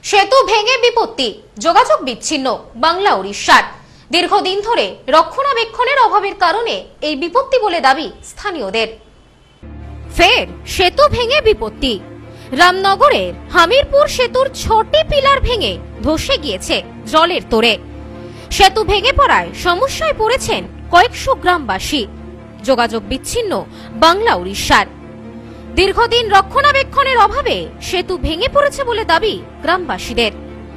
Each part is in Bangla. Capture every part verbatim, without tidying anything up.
সেতু ভেঙে বিপত্তি, যোগাযোগ বিচ্ছিন্ন বাংলা উড়িষ্যার। দীর্ঘদিন ধরে রক্ষণাবেক্ষণের অভাবের কারণে এই বিপত্তি বলে দাবি স্থানীয়দের। ফের সেতু ভেঙে বিপত্তি। রামনগরের হামিরপুর সেতুর ছটি পিলার ভেঙে ধসে গিয়েছে জলের তোড়ে। সেতু ভেঙে পড়ায় সমস্যায় পড়েছেন কয়েকশো গ্রামবাসী। যোগাযোগ বিচ্ছিন্ন বাংলা উড়িষ্যার। দীর্ঘদিন রক্ষণাবেক্ষণের অভাবে সেতু ভেঙে পড়েছে বলে দাবি গ্রামবাসীদের।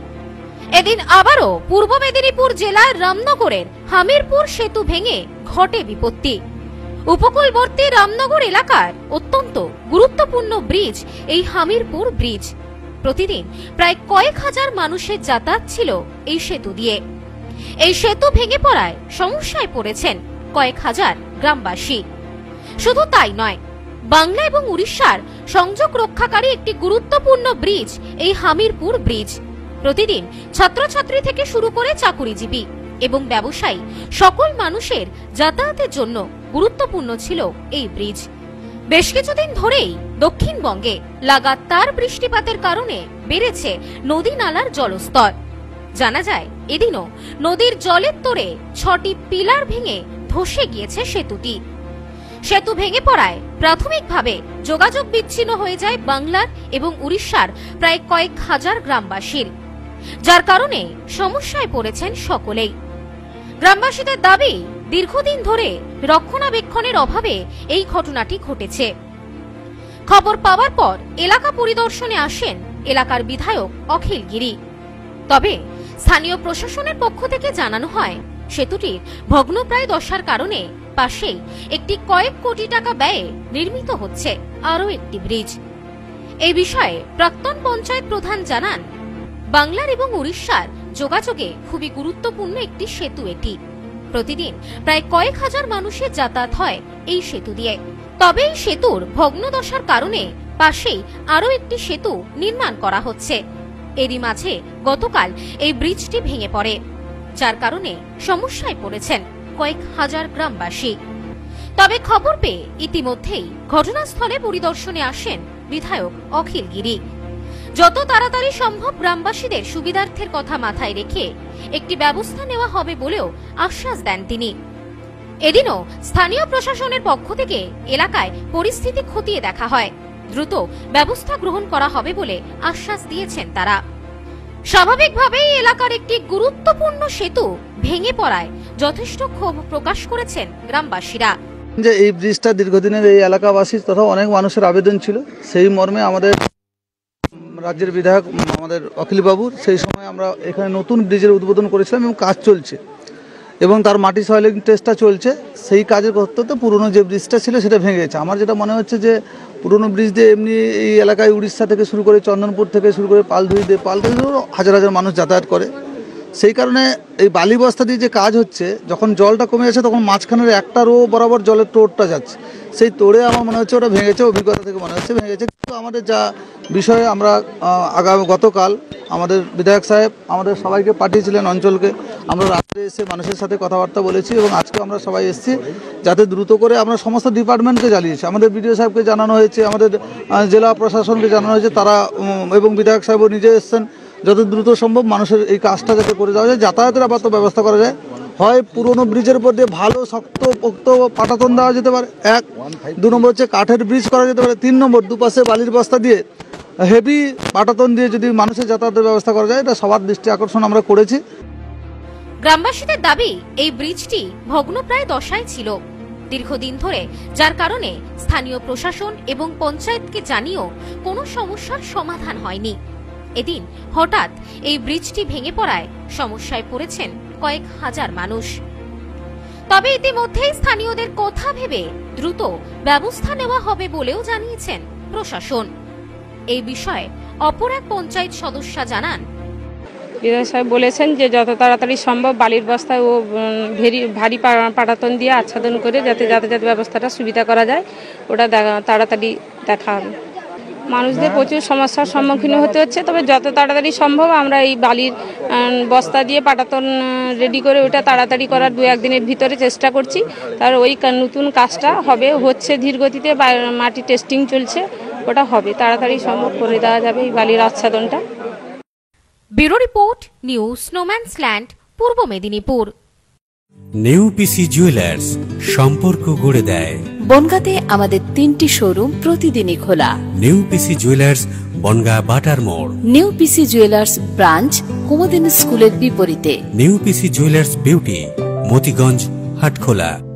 এদিন আবারও পূর্ব মেদিনীপুর জেলার রামনগরের হামিরপুর সেতু ভেঙে ঘটে বিপত্তি। উপকূলবর্তী রামনগর এলাকার অত্যন্ত গুরুত্বপূর্ণ ব্রিজ এই হামিরপুর ব্রিজ। প্রতিদিন প্রায় কয়েক হাজার মানুষের যাতায়াত ছিল এই সেতু দিয়ে। এই সেতু ভেঙে পড়ায় সমস্যায় পড়েছেন কয়েক হাজার গ্রামবাসী। শুধু তাই নয়, বাংলা এবং উড়িষ্যার সংযোগ রক্ষাকারী একটি গুরুত্বপূর্ণ ব্রিজ এই হামিরপুর ব্রিজ। প্রতিদিন ছাত্রছাত্রী থেকে শুরু করে চাকুরিজীবী এবং ব্যবসায়ী সকল মানুষের যাতায়াতের জন্য গুরুত্বপূর্ণ ছিল এই ব্রিজ। বেশ কিছুদিন ধরেই দক্ষিণবঙ্গে লাগাতার বৃষ্টিপাতের কারণে বেড়েছে নদী নালার জলস্তর। জানা যায় এদিনও নদীর জলের তোড়ে ছটি পিলার ভেঙে ধসে গিয়েছে সেতুটি। সেতু ভেঙে পড়ায় প্রাথমিকভাবে যোগাযোগ বিচ্ছিন্ন হয়ে যায় বাংলার এবং উড়িষ্যার প্রায় কয়েক হাজার গ্রামবাসীর, যার কারণে সমস্যায় পড়েছেন সকলেই। গ্রামবাসীদের দাবি, দীর্ঘদিন ধরে রক্ষণাবেক্ষণের অভাবে এই ঘটনাটি ঘটেছে। খবর পাওয়ার পর এলাকা পরিদর্শনে আসেন এলাকার বিধায়ক অখিল গিরি। তবে স্থানীয় প্রশাসনের পক্ষ থেকে জানানো হয়, সেতুটির ভগ্নপ্রায় দশার কারণে পাশেই একটি কয়েক কোটি টাকা ব্যয়ে নির্মিত হচ্ছে আরও একটি ব্রিজ। এই বিষয়ে প্রাক্তন পঞ্চায়েত প্রধান জানান, বাংলার এবং উড়িষ্যার যোগাযোগে খুবই গুরুত্বপূর্ণ একটি সেতু এটি। প্রতিদিন প্রায় কয়েক হাজার মানুষের যাতায়াত হয় এই সেতু দিয়ে। তবে এই সেতুর ভগ্নদশার কারণে পাশেই আরও একটি সেতু নির্মাণ করা হচ্ছে। এরই মাঝে গতকাল এই ব্রিজটি ভেঙে পড়ে, যার কারণে সমস্যায় পড়েছেন কয়েক হাজার গ্রামবাসী। তবে খবর পেয়ে ইতিমধ্যেই ঘটনাস্থলে পরিদর্শনে আসেন বিধায়ক অখিল গিরি। যত তাড়াতাড়ি সম্ভব গ্রামবাসীদের সুবিধার্থের কথা মাথায় রেখে একটি ব্যবস্থা নেওয়া হবে বলেও আশ্বাস দেন তিনি। এদিনও স্থানীয় প্রশাসনের পক্ষ থেকে এলাকায় পরিস্থিতি খতিয়ে দেখা হয়, দ্রুত ব্যবস্থা গ্রহণ করা হবে বলে আশ্বাস দিয়েছেন তারা। স্বাভাবিকভাবেই এলাকার একটি গুরুত্বপূর্ণ সেতু ভেঙে পড়ায় যথেষ্ট ক্ষোভ প্রকাশ করেছেন গ্রামবাসীরা। যে এই ব্রিজটা দীর্ঘদিনের এই এলাকাবাসীর তথা অনেক মানুষের আবেদন ছিল, সেই মর্মে আমাদের রাজ্যের বিধায়ক আমাদের অখিল বাবুর সেই সময় আমরা এখানে নতুন ব্রিজের উদ্বোধন করেছিলাম এবং কাজ চলছে এবং তার মাটি সয়েলিং টেস্টটা চলছে। সেই কাজের করতে তো পুরনো যে ব্রিজটা ছিল সেটা ভেঙে গেছে। আমার যেটা মনে হচ্ছে যে পুরনো ব্রিজ দিয়ে এমনি এই এলাকায় উড়িষ্যা থেকে শুরু করে চন্দনপুর থেকে শুরু করে পালধুই দিয়ে পালধুই হাজার হাজার মানুষ যাতায়াত করে। সেই কারণে এই বালি বস্তা দিয়ে যে কাজ হচ্ছে, যখন জলটা কমে যাচ্ছে তখন মাঝখানের একটা রো বরাবর জলের তোড়টা যাচ্ছে, সেই তোড়ে আমার মনে হচ্ছে ওটা ভেঙেছে, অভিজ্ঞতা থেকে মনে হচ্ছে ভেঙেছে। কিন্তু আমাদের যা বিষয়ে আমরা আগামী গতকাল আমাদের বিধায়ক সাহেব আমাদের সবাইকে পাঠিয়েছিলেন অঞ্চলকে, আমরা রাত্রে এসে মানুষের সাথে কথাবার্তা বলেছি এবং আজকে আমরা সবাই এসেছি যাতে দ্রুত করে আমরা সমস্ত ডিপার্টমেন্টকে জানিয়েছি। আমাদের বিডিও সাহেবকে জানানো হয়েছে, আমাদের জেলা প্রশাসনকে জানানো হয়েছে, তারা এবং বিধায়ক সাহেবও নিজে এসছেন। যত দ্রুত সম্ভব মানুষের এই কাজটা যাতে করে যাওয়া যায়, যাতায়াতের আপাতত ব্যবস্থা করা যায়। হয় পুরনো ব্রিজের উপর দিয়ে ভালো শক্ত পোক্ত পাটাতন দেওয়া যেতে পারে, এক। দু নম্বর হচ্ছে কাঠের ব্রিজ করা যেতে পারে। তিন নম্বর দুপাশে বালির বস্তা দিয়ে হেভি পাটাতন দিয়ে যদি মানুষের যাতায়াতের ব্যবস্থা করা যায়, এটা সবার দৃষ্টি আকর্ষণ আমরা করেছি। গ্রামবাসীদের দাবি, এই ব্রিজটি ভগ্নপ্রায় দশায় ছিল দীর্ঘদিন ধরে, যার কারণে স্থানীয় প্রশাসন এবং পঞ্চায়েতকে জানিয়েও কোনো সমস্যার সমাধান হয়নি। এদিন হঠাৎ এই ব্রিজটি ভেঙে পড়ায় সমস্যায় পড়েছেন কয়েক হাজার মানুষ। তবে ইতিমধ্যেই স্থানীয়দের কথা ভেবে দ্রুত ব্যবস্থা নেওয়া হবে বলেও জানিয়েছেন প্রশাসন। এই বিষয়ে অপর এক পঞ্চায়েত সদস্য জানান, বিধায়ক সাহেব বলেছেন যে যত তাড়াতাড়ি সম্ভব বালির বস্তায় ও ভেরি ভারী পাটাতন দিয়ে আচ্ছাদন করে যাতে যাতায়াত ব্যবস্থাটা সুবিধা করা যায়, ওটা তাড়াতাড়ি দেখা হবে। মানুষদের প্রচুর সমস্যার সম্মুখীন হতে হচ্ছে, তবে যত তাড়াতাড়ি সম্ভব আমরা এই বালির বস্তা দিয়ে পাটাতন রেডি করে ওটা তাড়াতাড়ি করার দু একদিনের ভিতরে চেষ্টা করছি। তার ওই নতুন কাজটা হবে, হচ্ছে ধীর গতিতে, মাটি টেস্টিং চলছে, ওটা হবে, তাড়াতাড়ি সম্ভব করে দেওয়া যাবে এই বালির আচ্ছাদনটা। Bureau report, new snowman's land, Purba Medinipur. New PC jewellers, সম্পর্ক গড়ে দেয়। বনগাঁতে আমাদের তিনটি শোরুম প্রতিদিনই খোলা। নিউ পিসি জুয়েলার্স, বনগা বাটার মোড়। New PC jewellers branch Kumudini স্কুলের বিপরীতে। New PC jewellers beauty, Motiganj, Hatkhola.